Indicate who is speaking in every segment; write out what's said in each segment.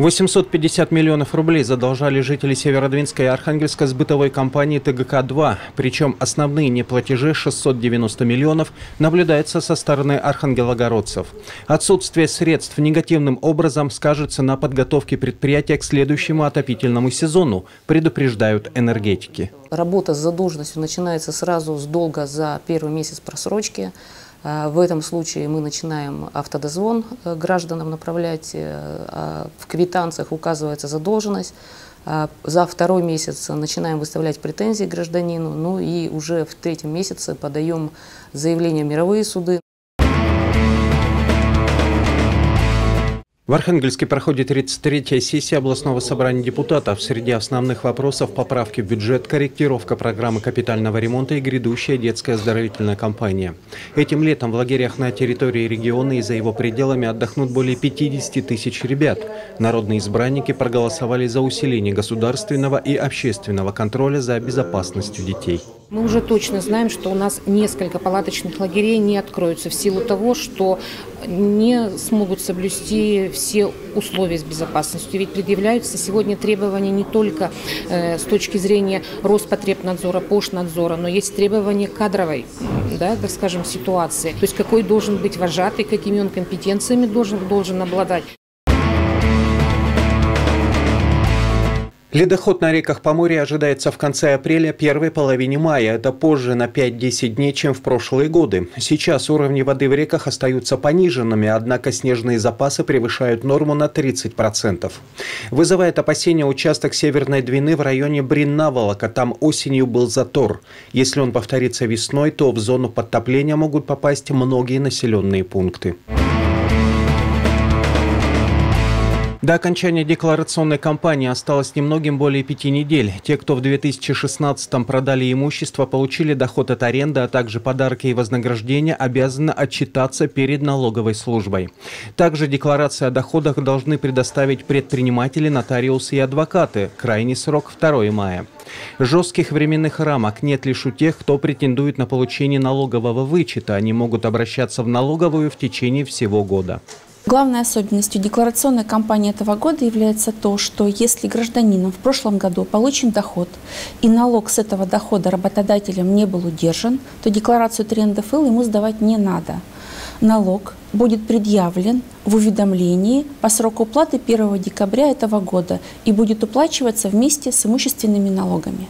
Speaker 1: 850 миллионов рублей задолжали жители Северодвинска и Архангельска с бытовой компанией ТГК-2. Причем основные неплатежи 690 миллионов наблюдаются со стороны архангелогородцев. Отсутствие средств негативным образом скажется на подготовке предприятия к следующему отопительному сезону, предупреждают энергетики.
Speaker 2: Работа с задолженностью начинается сразу с долга за первый месяц просрочки. В этом случае мы начинаем автодозвон гражданам направлять, в квитанциях указывается задолженность. За второй месяц начинаем выставлять претензии гражданину, ну и уже в третьем месяце подаем заявление в мировые суды.
Speaker 1: В Архангельске проходит 33-я сессия областного собрания депутатов. Среди основных вопросов – поправки в бюджет, корректировка программы капитального ремонта и грядущая детская оздоровительная кампания. Этим летом в лагерях на территории региона и за его пределами отдохнут более 50 тысяч ребят. Народные избранники проголосовали за усиление государственного и общественного контроля за безопасностью детей.
Speaker 3: Мы уже точно знаем, что у нас несколько палаточных лагерей не откроются в силу того, что не смогут соблюсти все условия с безопасностью. Ведь предъявляются сегодня требования не только с точки зрения Роспотребнадзора, Пошнадзора, но есть требования кадровой, да, так скажем, ситуации. То есть какой должен быть вожатый, какими он компетенциями должен обладать.
Speaker 1: Ледоход на реках Поморья ожидается в конце апреля, первой половине мая. Это позже на 5-10 дней, чем в прошлые годы. Сейчас уровни воды в реках остаются пониженными, однако снежные запасы превышают норму на 30%. Вызывает опасения участок Северной Двины в районе Брин-Наволока. Там осенью был затор. Если он повторится весной, то в зону подтопления могут попасть многие населенные пункты. До окончания декларационной кампании осталось немногим более 5 недель. Те, кто в 2016-м продали имущество, получили доход от аренды, а также подарки и вознаграждения, обязаны отчитаться перед налоговой службой. Также декларации о доходах должны предоставить предприниматели, нотариусы и адвокаты. Крайний срок – 2 мая. Жестких временных рамок нет лишь у тех, кто претендует на получение налогового вычета. Они могут обращаться в налоговую в течение всего года.
Speaker 4: Главной особенностью декларационной кампании этого года является то, что если гражданином в прошлом году получен доход и налог с этого дохода работодателем не был удержан, то декларацию 3 НДФЛ ему сдавать не надо. Налог будет предъявлен в уведомлении по сроку уплаты 1 декабря этого года и будет уплачиваться вместе с имущественными налогами.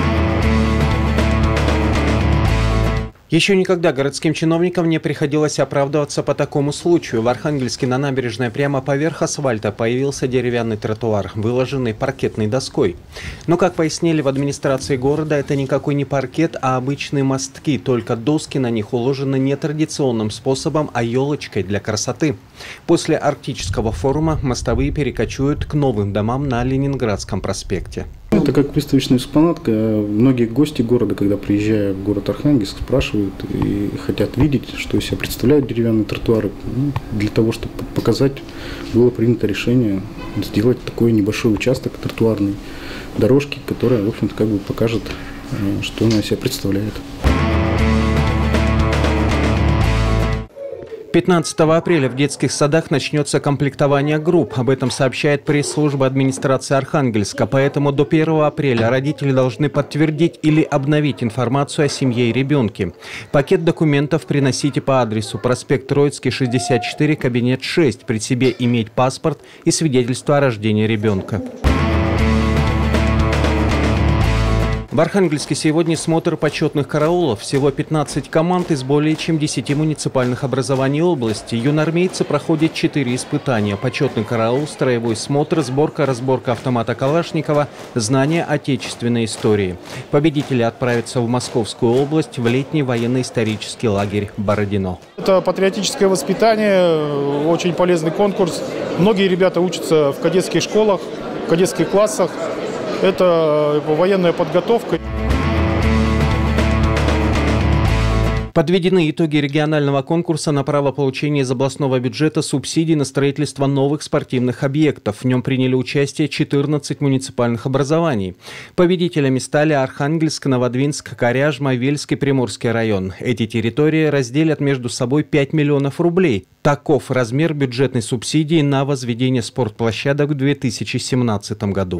Speaker 1: Еще никогда городским чиновникам не приходилось оправдываться по такому случаю. В Архангельске на набережной прямо поверх асфальта появился деревянный тротуар, выложенный паркетной доской. Но, как пояснили в администрации города, это никакой не паркет, а обычные мостки, только доски на них уложены не традиционным способом, а елочкой для красоты. После Арктического форума мостовые перекочуют к новым домам на Ленинградском проспекте.
Speaker 5: Это как выставочный экспонат. Многие гости города, когда приезжая в город Архангельск, спрашивают и хотят видеть, что из себя представляют деревянные тротуары. Для того, чтобы показать, было принято решение сделать такой небольшой участок тротуарной дорожки, которая, в общем-то, как бы покажет, что она из себя представляет.
Speaker 1: 15 апреля в детских садах начнется комплектование групп. Об этом сообщает пресс-служба администрации Архангельска. Поэтому до 1 апреля родители должны подтвердить или обновить информацию о семье и ребенке. Пакет документов приносите по адресу проспект Троицкий, 64, кабинет 6. При себе иметь паспорт и свидетельство о рождении ребенка. В Архангельске сегодня смотр почетных караулов. Всего 15 команд из более чем 10 муниципальных образований области. Юноармейцы проходят 4 испытания. Почетный караул, строевой смотр, сборка-разборка автомата Калашникова, знание отечественной истории. Победители отправятся в Московскую область в летний военно-исторический лагерь Бородино.
Speaker 6: Это патриотическое воспитание, очень полезный конкурс. Многие ребята учатся в кадетских школах, в кадетских классах. Это военная подготовка.
Speaker 1: Подведены итоги регионального конкурса на право получения из областного бюджета субсидий на строительство новых спортивных объектов. В нем приняли участие 14 муниципальных образований. Победителями стали Архангельск, Новодвинск, Коряжма, Вельск и Приморский район. Эти территории разделят между собой 5 миллионов рублей. Таков размер бюджетной субсидии на возведение спортплощадок в 2017 году.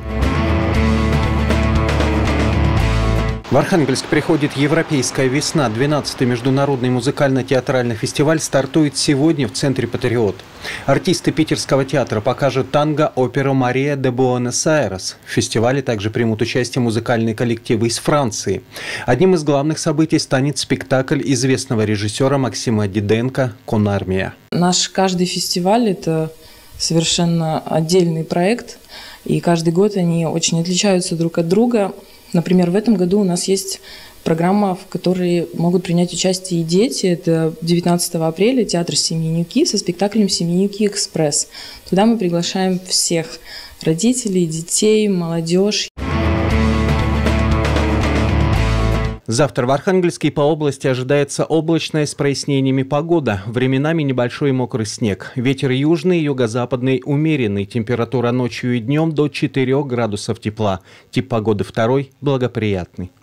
Speaker 1: В Архангельск приходит «Европейская весна». 12-й международный музыкально-театральный фестиваль стартует сегодня в центре «Патриот». Артисты Питерского театра покажут танго оперу «Мария де Буэнос-Айрес». В фестивале также примут участие музыкальные коллективы из Франции. Одним из главных событий станет спектакль известного режиссера Максима Диденко «Конармия».
Speaker 7: Наш каждый фестиваль – это совершенно отдельный проект, и каждый год они очень отличаются друг от друга. Например, в этом году у нас есть программа, в которой могут принять участие и дети. Это 19 апреля театр «Семенюки» со спектаклем «Семенюки Экспресс». Туда мы приглашаем всех – родителей, детей, молодежь.
Speaker 1: Завтра в Архангельске и по области ожидается облачная с прояснениями погода. Временами небольшой мокрый снег. Ветер южный, юго-западный умеренный. Температура ночью и днем до 4 градусов тепла. Тип погоды второй – благоприятный.